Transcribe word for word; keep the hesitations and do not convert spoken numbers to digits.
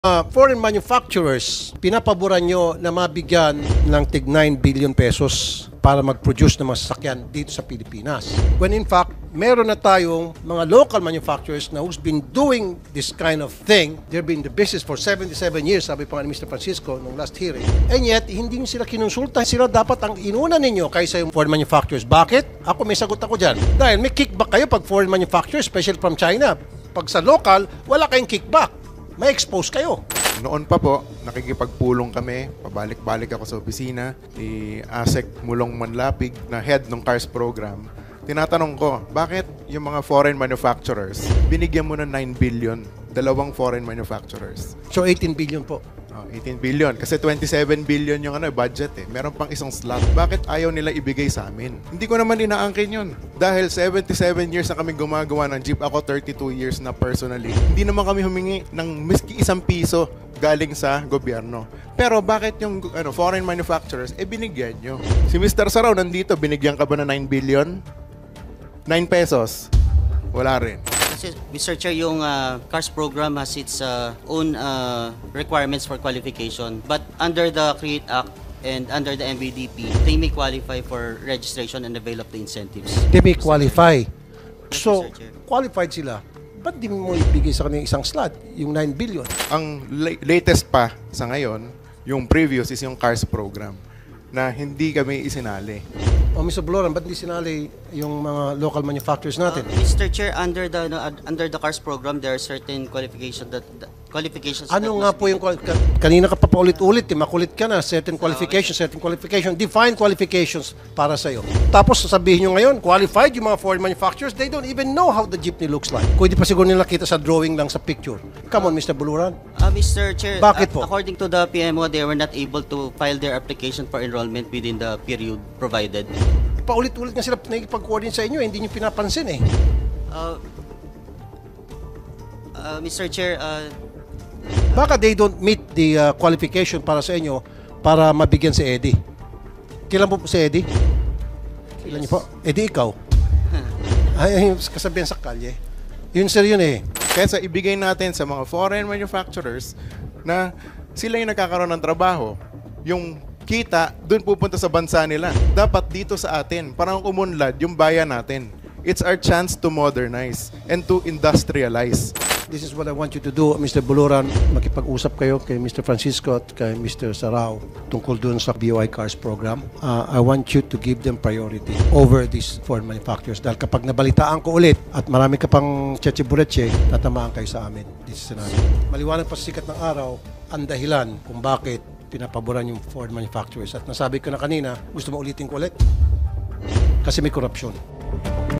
Uh, foreign manufacturers, pinapaboran nyo na mabigyan ng tig nine billion pesos para mag-produce ng mga sasakyan dito sa Pilipinas. When in fact, meron na tayong mga local manufacturers na who's been doing this kind of thing. They've been in the business for seventy-seven years, sabi pa nga ni Mister Francisco nung last hearing. And yet, hindi nyo sila kinonsulta. Sila dapat ang inuna ninyo kaysa yung foreign manufacturers. Bakit? Ako may sagot ako dyan. Dahil may kickback kayo pag foreign manufacturers, especially from China. Pag sa local, wala kayong kickback. May expose kayo. Noon pa po, nakikipagpulong kami, pabalik-balik ako sa opisina ni Asek Mulong Manlapig na head ng CARS program. Tinatanong ko, bakit yung mga foreign manufacturers, binigyan mo ng nine billion, dalawang foreign manufacturers? So eighteen billion po. Oh, eighteen billion. Kasi twenty-seven billion yung ano, budget eh. Meron pang isang slot. Bakit ayaw nila ibigay sa amin? Hindi ko naman inaangkin yun. Dahil seventy-seven years na kami gumagawa ng jeep. Ako thirty-two years na personally. Hindi naman kami humingi ng miski isang piso galing sa gobyerno. Pero bakit yung ano, foreign manufacturers, eh binigyan nyo? Si Mister Sarao nandito, binigyan ka ba na nine billion? nine pesos? Wala rin. Mister Chair, yung uh, CARS program has its uh, own uh, requirements for qualification. But under the CREATE Act and under the M V D P, they may qualify for registration and avail of the incentives. They may qualify. Yes, So, Mister Chair. qualified sila. Ba't di mo ibigay sa kanila isang slot, yung nine billion? Ang la- latest pa sa ngayon, yung previous is yung CARS program na hindi kami isinali. O Mister Boloran, ba't di sinali yung mga local manufacturers natin? Uh, Mister Chair, under the no, under the CARS program, there are certain qualifications that, that qualifications. Ano that nga must po be- yung, qual- ka- kanina ka pa paulit-ulit, eh, makulit ka na, certain qualifications, certain qualifications, define qualifications para sa'yo. Tapos sasabihin nyo ngayon, qualified yung mga foreign manufacturers, they don't even know how the jeepney looks like. Kung di pa siguro nila kita sa drawing lang sa picture. Come on, Mister Buluran. Uh, Mister Chair, Bakit uh, po? according to the P M O, they were not able to file their application for enrollment within the period provided. Paulit-ulit nga sila nakikipag-coordinate sa inyo, eh, hindi nyo pinapansin eh. Uh, uh, Mister Chair, uh, Baka they don't meet the uh, qualification para sa inyo para mabigyan si Eddie. Kailan po po si Eddie? Kailan niyo po? Eddie, ikaw? Ay, ay, kasabihan sa kalye. Yun sir yun eh. Kaya sa ibigay natin sa mga foreign manufacturers na sila yung nakakaroon ng trabaho, yung kita doon pupunta sa bansa nila. Dapat dito sa atin, parang umunlad yung bayan natin. It's our chance to modernize and to industrialize. This is what I want you to do, Mister Buluran. Makipag-usap kayo kay Mister Francisco at kay Mister Sarao tungkol dun sa B O I CARS program. Uh, I want you to give them priority over these foreign manufacturers. Dahil kapag nabalitaan ko ulit at marami ka pang cheche-bureche, tatamaan kayo sa amin. This is scenario. Maliwanag pa sa sikat ng araw ang dahilan kung bakit pinapaboran yung foreign manufacturers. At nasabi ko na kanina, gusto mo ulitin ko ulit? Kasi may korupsyon.